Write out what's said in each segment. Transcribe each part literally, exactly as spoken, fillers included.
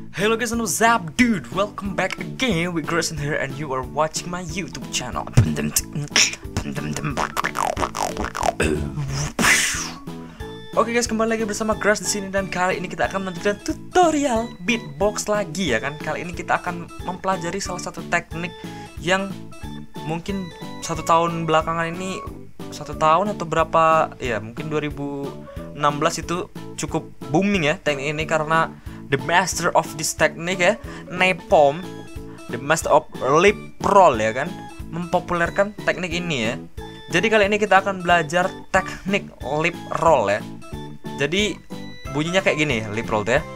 Hello guys, I'm Zap Dude. Welcome back again with Grayson here, and you are watching my YouTube channel. Oke guys, kembali lagi bersama Grass di sini, dan kali ini kita akan melanjutkan tutorial beatbox lagi ya kan. Kali ini kita akan mempelajari salah satu teknik yang mungkin satu tahun belakangan ini, satu tahun atau berapa ya, mungkin dua ribu enam belas itu cukup booming ya teknik ini, karena the master of this technique ya, Napalm, the master of lip roll ya kan, mempopulerkan teknik ini ya. Jadi kali ini kita akan belajar teknik lip roll ya. Jadi bunyinya kayak gini, lip roll tuh ya.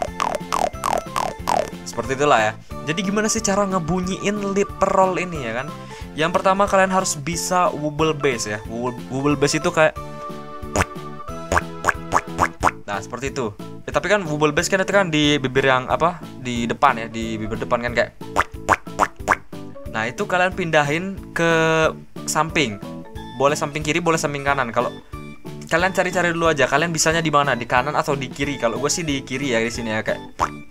Seperti itulah ya. Jadi gimana sih cara ngebunyiin lip roll ini ya kan? Yang pertama kalian harus bisa wobble bass ya. Wobble, wobble bass itu kayak, nah seperti itu. Ya, tapi kan wobble bass kan itu kan di bibir yang apa? Di depan ya, di bibir depan kan kayak. Nah, itu kalian pindahin ke samping. Boleh samping kiri, boleh samping kanan. Kalau kalian cari-cari dulu aja, kalian bisanya di mana? Di kanan atau di kiri? Kalau gue sih di kiri ya, di sini ya kayak.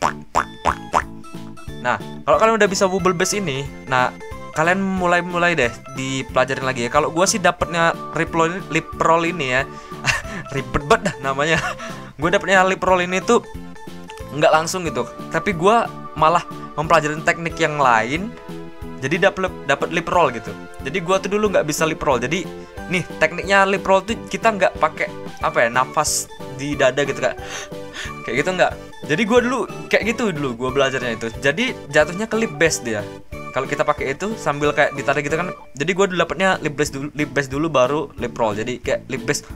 Nah, kalau kalian udah bisa wobble bass ini, nah kalian mulai-mulai deh dipelajarin lagi ya. Kalau gue sih dapetnya lip roll, lip roll ini ya. Ribet banget dah namanya. Gue dapetnya lip roll ini tuh nggak langsung gitu, tapi gue malah mempelajari teknik yang lain, jadi dapet dapet lip roll gitu. Jadi gue tuh dulu nggak bisa lip roll. Jadi nih tekniknya lip roll tuh kita nggak pakai apa ya, nafas di dada gitu kayak kayak gitu nggak. Jadi gue dulu kayak gitu dulu gue belajarnya itu. Jadi jatuhnya ke lip bass dia. Kalau kita pakai itu sambil kayak ditarik gitu kan. Jadi gue dulu dapetnya lip bass dulu, lip bass dulu baru lip roll. Jadi kayak lip bass.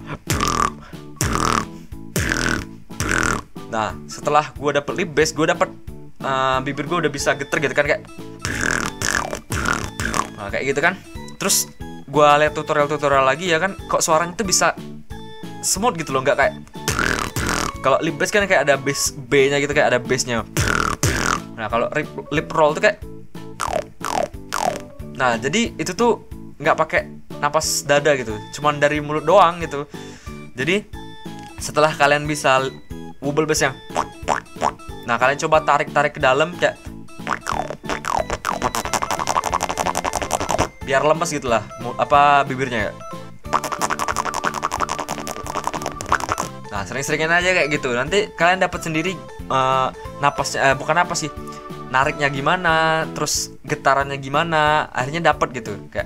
Nah, setelah gue dapet lip bass, gue dapet uh, bibir gue udah bisa geter gitu kan kayak. Nah, kayak gitu kan. Terus gue liat tutorial-tutorial lagi ya kan, kok suaranya tuh bisa smooth gitu loh, nggak kayak. Kalau lip bass kan kayak ada bass B-nya gitu, kayak ada bass-nya. Nah, kalau lip roll tuh kayak. Nah, jadi itu tuh nggak pakai napas dada gitu, cuman dari mulut doang gitu. Jadi setelah kalian bisa wobble bass yang, nah kalian coba tarik-tarik ke dalam kayak, biar lemes gitulah apa bibirnya ya. Nah, sering-seringin aja kayak gitu. Nanti kalian dapat sendiri uh, napasnya, eh, bukan napas sih, nariknya gimana, terus getarannya gimana, akhirnya dapat gitu kayak.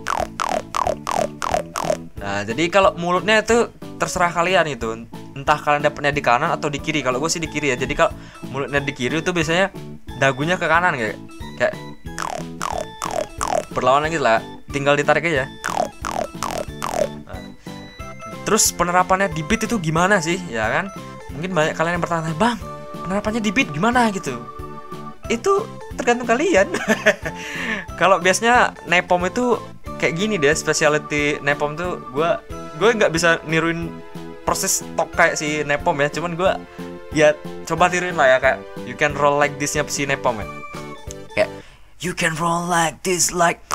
Nah, jadi kalau mulutnya itu terserah kalian itu, entah kalian dapetnya di kanan atau di kiri. Kalau gue sih di kiri ya. Jadi kalau mulutnya di kiri itu biasanya dagunya ke kanan kayak kayak berlawanan gitu lah, tinggal ditarik aja. Nah, terus penerapannya di beat itu gimana sih ya kan? Mungkin banyak kalian yang bertanya, bang, penerapannya di beat gimana gitu? Itu tergantung kalian. Kalau biasanya Napalm itu kayak gini deh, specialty Napalm tuh gue gue nggak bisa niruin proses tok kayak si Napalm ya, cuman gue ya coba tiruin lah ya, kayak you can roll like this nya si Napalm ya, kayak you can roll like this like.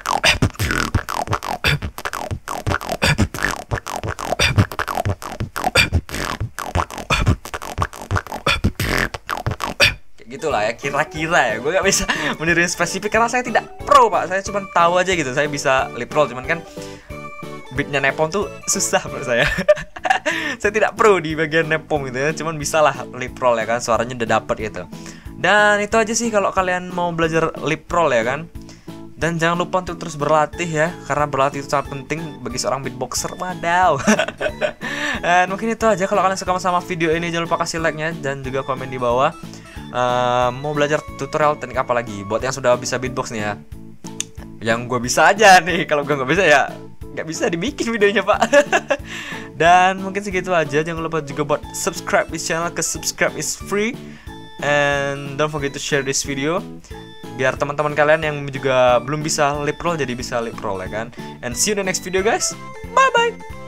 Gitulah ya, kira-kira ya. Gue gak bisa meniruin spesifik karena saya tidak pro pak. Saya cuma tahu aja gitu, saya bisa lip roll, cuman kan beatnya Napalm tuh susah menurut saya. Saya tidak pro di bagian Napalm gitu ya, cuman bisa lah lip roll ya kan, suaranya udah dapet gitu. Dan itu aja sih kalau kalian mau belajar lip roll ya kan. Dan jangan lupa untuk terus berlatih ya, karena berlatih itu sangat penting bagi seorang beatboxer. Wadaw. Dan mungkin itu aja. Kalau kalian suka sama video ini, jangan lupa kasih like-nya dan juga komen di bawah. Uh, mau belajar tutorial teknik apa lagi buat yang sudah bisa beatbox nih ya. Yang gue bisa aja nih, kalau gue nggak bisa ya nggak bisa dibikin videonya pak. Dan mungkin segitu aja. Jangan lupa juga buat subscribe di channel, ke subscribe is free. And don't forget to share this video, biar teman-teman kalian yang juga belum bisa lip roll jadi bisa lip roll ya kan. And see you in the next video guys. Bye bye.